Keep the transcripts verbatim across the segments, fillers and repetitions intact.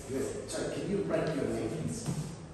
Good. So can you write your name, please?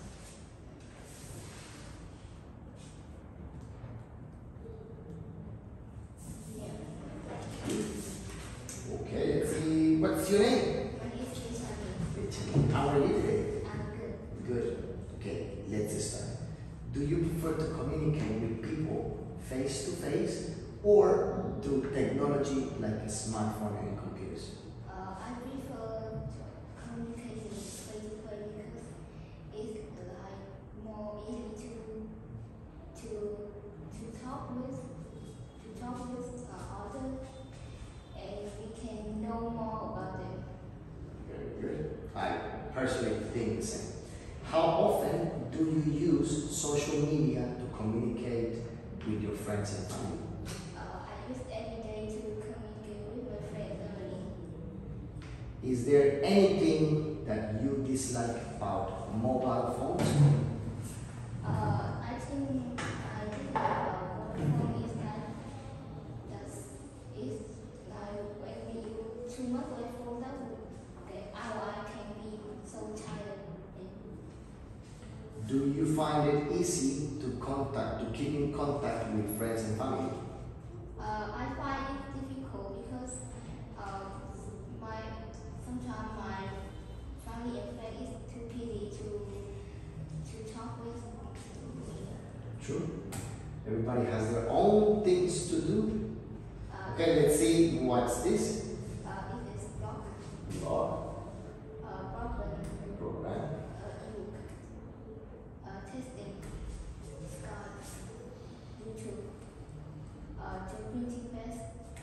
Okay, let's see. What's your name? My name is Benjamin. Benjamin. How are you today? I'm good. Good. Okay, let's start. Do you prefer to communicate with people face to face or through technology like a smartphone and computers? Uh, I prefer to communicate face to face because it's like more easy to to to talk with to talk with uh, others, and we can know more about them. Very good. I personally think the same. How often do you use social media to communicate with your friends and family? Uh, I use every day to communicate with my friends and family. Is there anything that you dislike about mobile phones? Uh, I think I think about mobile phone is that that's is like when we use too much mobile phone that would that our eye can be so tired. And, Do you find it easy to contact, to keep in contact with friends and family? uh, I find it difficult because uh, my sometimes my family and friends is too busy to to talk with. True. Everybody has their own things to do. Uh, Okay, let's see what's this. uh, it is block, Log uh, problem, program. uh, ebook, uh, testing, Skype, YouTube, uh, the printing press,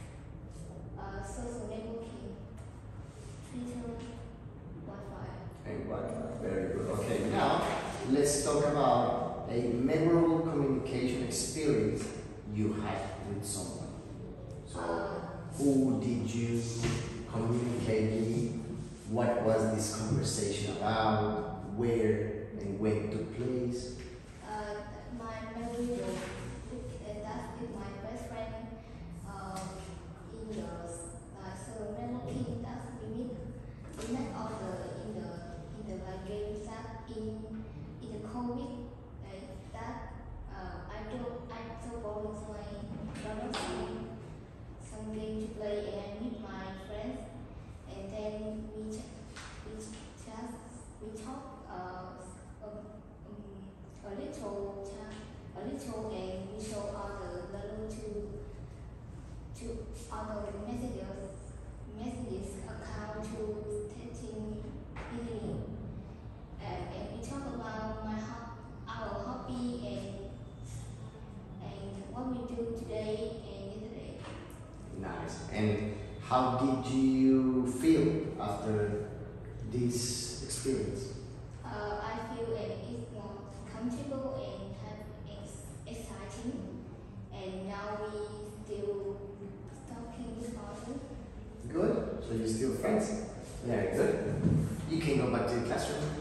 uh, social networking, Twitter, Wi-Fi. And Wi-Fi. Very good. Okay, now let's talk about a memorable communication experience you had with someone. So, who did you communicate with? What was this conversation about? Where and when it took place? Uh, my memory was with, uh, that's with my best friend uh, in the uh, so networking. That's we meet we met all the in the in the like games that in in the COVID like that uh, I don't I so boring so I download some some game to play and I meet my friends and then we ch- we ch- just we talk uh, um, um, a little time, a little and we show all the level to to all the messages messages account to testing easily and, and we talk about my ho- our hobby and and what we do today and yesterday. Nice. And how did you feel after this experience? Uh, I feel it is more comfortable and have ex- exciting and now we still talking with others. Good. So you're still friends? Very good. You can go back to the classroom.